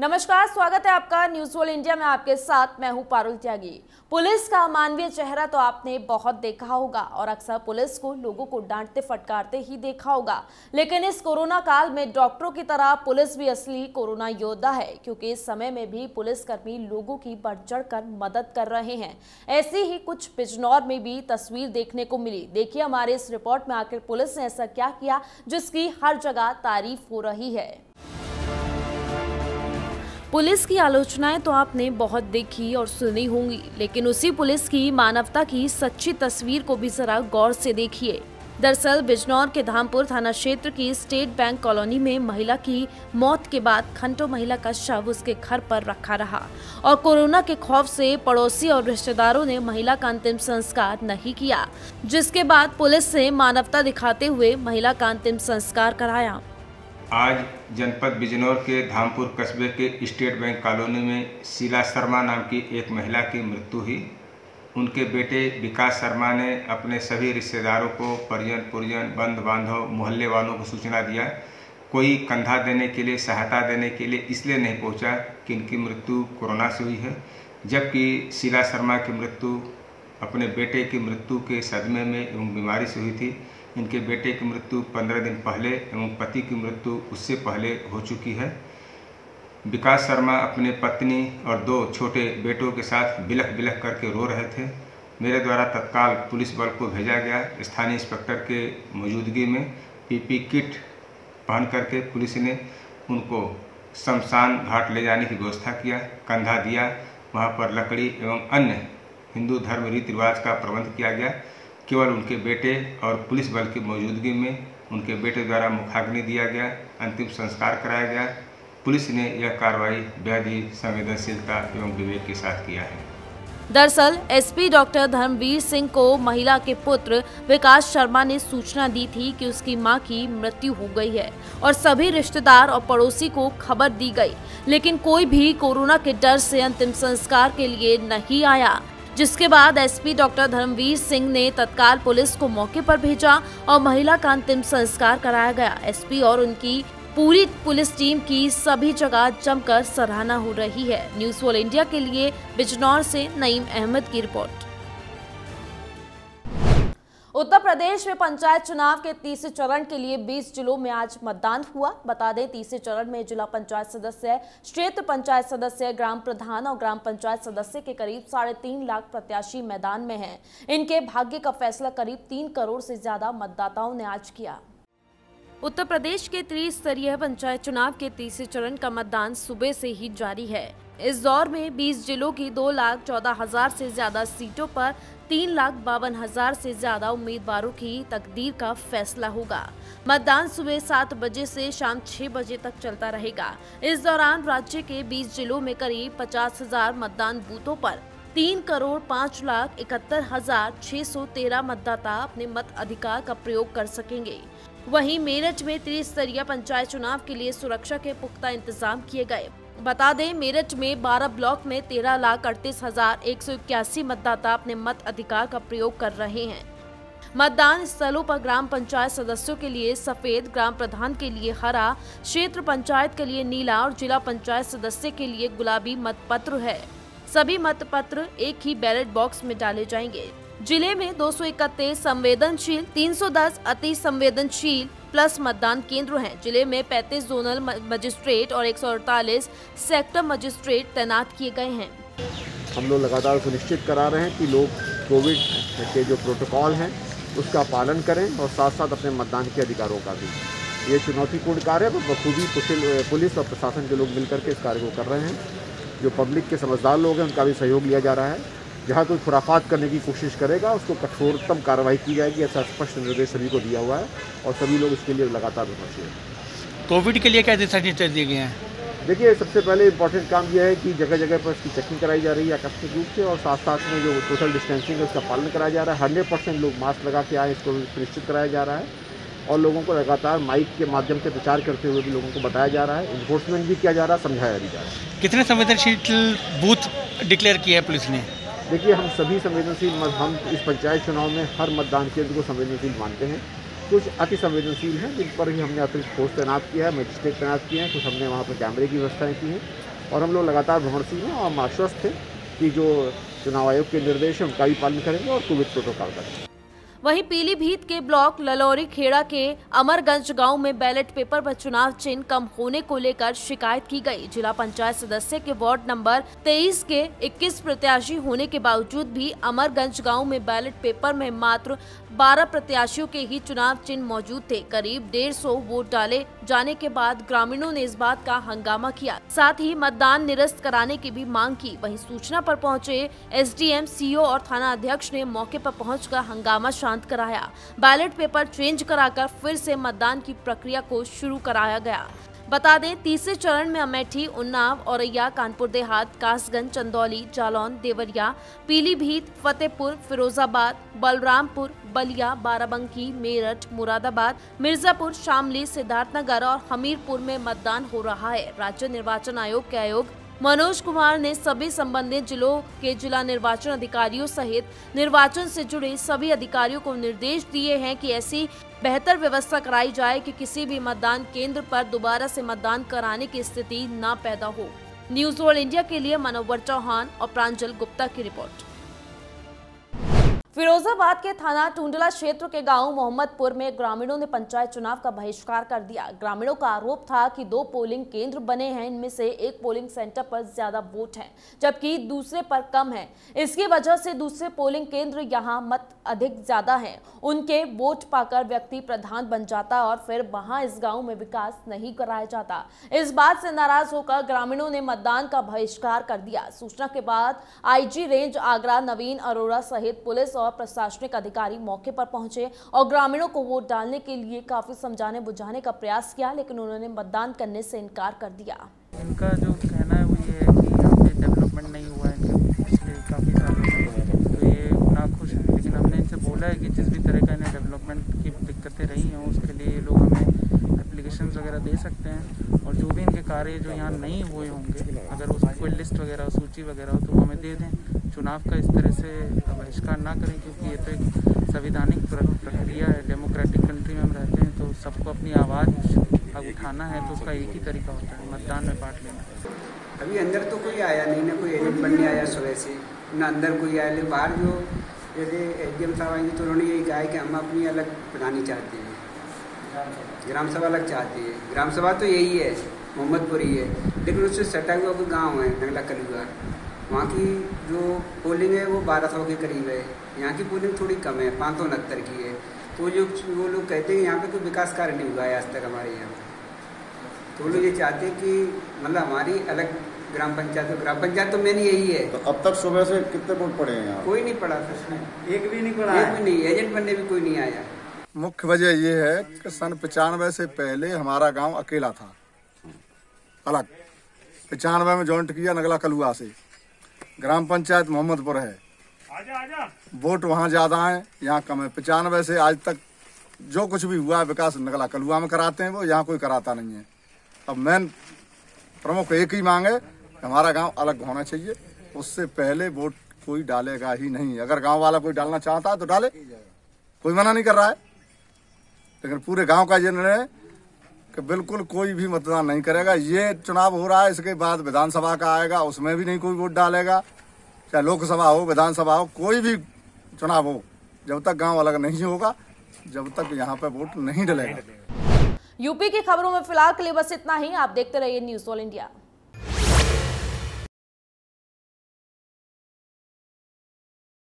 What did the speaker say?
नमस्कार, स्वागत है आपका न्यूज़ वर्ल्ड इंडिया में। आपके साथ मैं हूं पारुल त्यागी। पुलिस का मानवीय चेहरा तो आपने बहुत देखा होगा और अक्सर पुलिस को लोगों को डांटते फटकारते ही देखा होगा, लेकिन इस कोरोना काल में डॉक्टरों की तरह पुलिस भी असली कोरोना योद्धा है, क्योंकि इस समय में भी पुलिसकर्मी लोगों की बढ़ चढ़कर मदद कर रहे हैं। ऐसी ही कुछ बिजनौर में भी तस्वीर देखने को मिली। देखिए हमारे इस रिपोर्ट में आखिर पुलिस ने ऐसा क्या किया जिसकी हर जगह तारीफ हो रही है। पुलिस की आलोचनाएं तो आपने बहुत देखी और सुनी होंगी, लेकिन उसी पुलिस की मानवता की सच्ची तस्वीर को भी जरा गौर से देखिए। दरअसल बिजनौर के धामपुर थाना क्षेत्र की स्टेट बैंक कॉलोनी में महिला की मौत के बाद खंटो महिला का शव उसके घर पर रखा रहा और कोरोना के खौफ से पड़ोसी और रिश्तेदारों ने महिला का अंतिम संस्कार नहीं किया, जिसके बाद पुलिस ने मानवता दिखाते हुए महिला का अंतिम संस्कार कराया। आज जनपद बिजनौर के धामपुर कस्बे के स्टेट बैंक कॉलोनी में शीला शर्मा नाम की एक महिला की मृत्यु हुई। उनके बेटे विकास शर्मा ने अपने सभी रिश्तेदारों को, परिजन, बंधु बांधव, मोहल्ले वालों को सूचना दिया। कोई कंधा देने के लिए, सहायता देने के लिए इसलिए नहीं पहुंचा कि इनकी मृत्यु कोरोना से हुई है, जबकि शीला शर्मा की मृत्यु अपने बेटे की मृत्यु के सदमे में एवं बीमारी से हुई थी। इनके बेटे की मृत्यु 15 दिन पहले एवं पति की मृत्यु उससे पहले हो चुकी है। विकास शर्मा अपने पत्नी और 2 छोटे बेटों के साथ बिलख बिलख करके रो रहे थे। मेरे द्वारा तत्काल पुलिस बल को भेजा गया। स्थानीय इंस्पेक्टर के मौजूदगी में पीपी किट पहन करके पुलिस ने उनको शमशान घाट ले जाने की व्यवस्था किया, कंधा दिया। वहाँ पर लकड़ी एवं अन्य हिंदू धर्म रीति रिवाज का प्रबंध किया गया। केवल उनके बेटे और पुलिस बल की मौजूदगी में उनके बेटे द्वारा मुखाग्नि दिया गया, अंतिम संस्कार कराया गया। पुलिस ने यह कार्रवाई बेहद ही संवेदनशीलता एवं विवेक के साथ किया है। दरअसल एसपी डॉक्टर धर्मवीर सिंह को महिला के पुत्र विकास शर्मा ने सूचना दी थी कि उसकी मां की मृत्यु हो गई है और सभी रिश्तेदार और पड़ोसी को खबर दी गई, लेकिन कोई भी कोरोना के डर से अंतिम संस्कार के लिए नहीं आया, जिसके बाद एसपी डॉक्टर धर्मवीर सिंह ने तत्काल पुलिस को मौके पर भेजा और महिला का अंतिम संस्कार कराया गया। एसपी और उनकी पूरी पुलिस टीम की सभी जगह जमकर सराहना हो रही है। न्यूज़ वर्ल्ड इंडिया के लिए बिजनौर से नईम अहमद की रिपोर्ट। उत्तर प्रदेश में पंचायत चुनाव के तीसरे चरण के लिए 20 जिलों में आज मतदान हुआ। बता दें, तीसरे चरण में जिला पंचायत सदस्य, क्षेत्र पंचायत सदस्य, ग्राम प्रधान और ग्राम पंचायत सदस्य के करीब 3.5 लाख प्रत्याशी मैदान में हैं। इनके भाग्य का फैसला करीब 3 करोड़ से ज्यादा मतदाताओं ने आज किया। उत्तर प्रदेश के त्रिस्तरीय पंचायत चुनाव के तीसरे चरण का मतदान सुबह से ही जारी है। इस दौर में 20 जिलों की 2,14,000 से ज्यादा सीटों पर 3,52,000 से ज्यादा उम्मीदवारों की तकदीर का फैसला होगा। मतदान सुबह 7 बजे से शाम 6 बजे तक चलता रहेगा। इस दौरान राज्य के 20 जिलों में करीब 50,000 मतदान बूथों पर 3,05,71,613 मतदाता अपने मत अधिकार का प्रयोग कर सकेंगे। वहीं मेरठ में त्रिस्तरीय पंचायत चुनाव के लिए सुरक्षा के पुख्ता इंतजाम किए गए। बता दें, मेरठ में 12 ब्लॉक में 13,38,181 मतदाता अपने मत अधिकार का प्रयोग कर रहे हैं। मतदान स्थलों पर ग्राम पंचायत सदस्यों के लिए सफेद, ग्राम प्रधान के लिए हरा, क्षेत्र पंचायत के लिए नीला और जिला पंचायत सदस्य के लिए गुलाबी मतपत्र है। सभी मतपत्र एक ही बैलेट बॉक्स में डाले जाएंगे। जिले में 231 संवेदनशील, 310 अति संवेदनशील प्लस मतदान केंद्र हैं। जिले में 35 जोनल मजिस्ट्रेट और 148 सेक्टर मजिस्ट्रेट तैनात किए गए हैं। हम लोग लगातार सुनिश्चित करा रहे हैं कि लोग कोविड के जो प्रोटोकॉल हैं उसका पालन करें और साथ साथ अपने मतदान के अधिकारों का भी। ये चुनौतीपूर्ण कार्य है, बखूबी पुलिस और प्रशासन के लोग मिलकर के इस कार्य को कर रहे हैं। जो पब्लिक के समझदार लोग हैं उनका भी सहयोग लिया जा रहा है। जहाँ कोई खुराफात करने की कोशिश करेगा उसको कठोरतम कार्रवाई की जाएगी, ऐसा स्पष्ट निर्देश सभी को दिया हुआ है और सभी लोग इसके लिए लगातार विमर्श हैं। कोविड के लिए क्या दिशा निर्देश दिए गए हैं? देखिए, सबसे पहले इम्पोर्टेंट काम यह है कि जगह जगह पर इसकी चेकिंग कराई जा रही है आकस्मिक रूप से, और साथ साथ में जो सोशल डिस्टेंसिंग है उसका पालन कराया जा रहा है। 100% लोग मास्क लगा के आए, इसको सुनिश्चित कराया जा रहा है और लोगों को लगातार माइक के माध्यम से प्रचार करते हुए भी लोगों को बताया जा रहा है। इन्फोर्समेंट भी किया जा रहा है, समझाया भी जा रहा है। कितने संवेदनशील बूथ डिक्लेयर किया है पुलिस ने? देखिए, हम सभी संवेदनशील, हम इस पंचायत चुनाव में हर मतदान केंद्र को संवेदनशील मानते हैं। कुछ अति संवेदनशील हैं जिन पर ही हमने अतिरिक्त फोर्स तैनात किया है, मजिस्ट्रेट तैनात किए हैं। कुछ हमने वहाँ पर कैमरे की व्यवस्थाएं की हैं। और हम लोग लगातार भ्रमणशील हैं और हम आश्वस्त थे कि जो चुनाव आयोग के निर्देश हैं उनका भी पालन करेंगे और कोविड प्रोटोकॉल करेंगे। वहीं पीलीभीत के ब्लॉक ललौरी खेड़ा के अमरगंज गांव में बैलेट पेपर पर चुनाव चिन्ह कम होने को लेकर शिकायत की गई। जिला पंचायत सदस्य के वार्ड नंबर 23 के 21 प्रत्याशी होने के बावजूद भी अमरगंज गांव में बैलेट पेपर में मात्र 12 प्रत्याशियों के ही चुनाव चिन्ह मौजूद थे। करीब 150 वोट डाले जाने के बाद ग्रामीणों ने इस बात का हंगामा किया, साथ ही मतदान निरस्त कराने की भी मांग की। वहीं सूचना पर पहुंचे एसडीएम, सीओ और थाना अध्यक्ष ने मौके पर पहुंचकर हंगामा शांत कराया। बैलेट पेपर चेंज कराकर फिर से मतदान की प्रक्रिया को शुरू कराया गया। बता दें, तीसरे चरण में अमेठी, उन्नाव, औरैया, कानपुर देहात, कासगंज, चंदौली, जालौन, देवरिया, पीलीभीत, फतेहपुर, फिरोजाबाद, बलरामपुर, बलिया, बाराबंकी, मेरठ, मुरादाबाद, मिर्जापुर, शामली, सिद्धार्थनगर और हमीरपुर में मतदान हो रहा है। राज्य निर्वाचन आयोग के आयुक्त मनोज कुमार ने सभी संबंधित जिलों के जिला निर्वाचन अधिकारियों सहित निर्वाचन से जुड़े सभी अधिकारियों को निर्देश दिए हैं कि ऐसी बेहतर व्यवस्था कराई जाए कि किसी भी मतदान केंद्र पर दोबारा से मतदान कराने की स्थिति न पैदा हो। न्यूज़ वर्ल्ड इंडिया के लिए मनोवर चौहान और प्रांजल गुप्ता की रिपोर्ट। फिरोजाबाद के थाना टुंडला क्षेत्र के गांव मोहम्मदपुर में ग्रामीणों ने पंचायत चुनाव का बहिष्कार कर दिया। ग्रामीणों का आरोप था कि 2 पोलिंग केंद्र बने हैं, इनमें से एक पोलिंग सेंटर पर ज्यादा वोट हैं जबकि दूसरे पर कम है। इसकी वजह से दूसरे पोलिंग केंद्र यहां मत अधिक ज्यादा हैं, उनके वोट पाकर व्यक्ति प्रधान बन जाता और फिर वहां इस गाँव में विकास नहीं कराया जाता। इस बात से नाराज होकर ग्रामीणों ने मतदान का बहिष्कार कर दिया। सूचना के बाद IG रेंज आगरा नवीन अरोड़ा सहित पुलिस और प्रशासनिक अधिकारी मौके पर पहुंचे और ग्रामीणों को वोट डालने के लिए काफी समझाने बुझाने का प्रयास किया, लेकिन उन्होंने मतदान करने से इनकार कर दिया। इनका जो कहना है वो ये है कि यहाँ पे डेवलपमेंट नहीं हुआ है इनके पिछले काफ़ी सालों में, तो ये नाखुश हैं। लेकिन हमने इनसे बोला है कि जिस भी तरह का इन्हें डेवलपमेंट की दिक्कतें रही हैं उसके लिए ये लोग हमें एप्लीकेशन वगैरह दे सकते हैं और जो भी इनके कार्य जो यहाँ नहीं हुए होंगे, अगर उसकी कोई लिस्ट वगैरह सूची वगैरह हो तो वो हमें दे दें। चुनाव का इस तरह से बहिष्कार ना करें, क्योंकि ये तो एक संवैधानिक प्रक्रिया है। डेमोक्रेटिक कंट्री में हम रहते हैं तो सबको अपनी आवाज़ उठाना है, तो उसका एक ही तरीका होता है, मतदान में पार्ट लेना। अभी अंदर तो कोई आया नहीं, ना कोई एजेंट बनने आया सुबह से, ना अंदर कोई आया। लेकिन बाहर जो जैसे SDM साहब आएंगे तो उन्होंने यही कहा है कि हम अपनी अलग प्रधानी चाहते हैं, ग्राम सभा अलग चाहते हैं। ग्राम सभा तो यही है, मोहम्मदपुर ही है, लेकिन उससे सटा हुआ कोई गाँव है नगला कलुआ, वहाँ की जो पोलिंग है वो 1200 के करीब है। यहाँ की पोलिंग थोड़ी कम है, 569 की है। तो वो लोग कहते हैं यहाँ पे कोई विकास कार्य नहीं हुआ है आज तक हमारे यहाँ। तो लोग ये चाहते हैं कि मतलब हमारी अलग ग्राम पंचायत तो मेन यही है। तो अब तक सुबह से कितने वोट पड़े हैं यहाँ? कोई नहीं पड़ा, एक भी नहीं पड़ा, एक भी नहीं। एजेंट बनने भी कोई नहीं आया। मुख्य वजह ये है कि सन 95 से पहले हमारा गांव अकेला था, अलग। 95 में जॉइंट किया नगला कलुआ से। ग्राम पंचायत मोहम्मदपुर है, वोट वहाँ ज़्यादा है, यहाँ कम है। 95 से आज तक जो कुछ भी हुआ है विकास नगला कलुआ में कराते हैं, वो यहाँ कोई कराता नहीं है। अब मेन प्रमुख एक ही मांग है, हमारा गांव अलग होना चाहिए। उससे पहले वोट कोई डालेगा ही नहीं। अगर गांव वाला कोई डालना चाहता है तो डाले, कोई मना नहीं कर रहा है, लेकिन पूरे गांव का ये निर्णय है कि बिल्कुल कोई भी मतदान नहीं करेगा। ये चुनाव हो रहा है, इसके बाद विधानसभा का आएगा, उसमें भी नहीं कोई वोट डालेगा। चाहे लोकसभा हो, विधानसभा हो, कोई भी चुनाव हो, जब तक गांव अलग नहीं होगा, जब तक यहाँ पे वोट नहीं डलेगा। यूपी की खबरों में फिलहाल के लिए बस इतना ही। आप देखते रहिए न्यूज़ वर्ल्ड इंडिया।